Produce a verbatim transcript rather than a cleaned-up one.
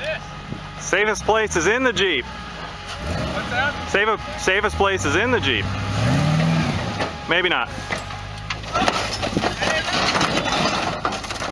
This. Safest place is in the Jeep. What's that? Safe, safest place is in the Jeep. Maybe not.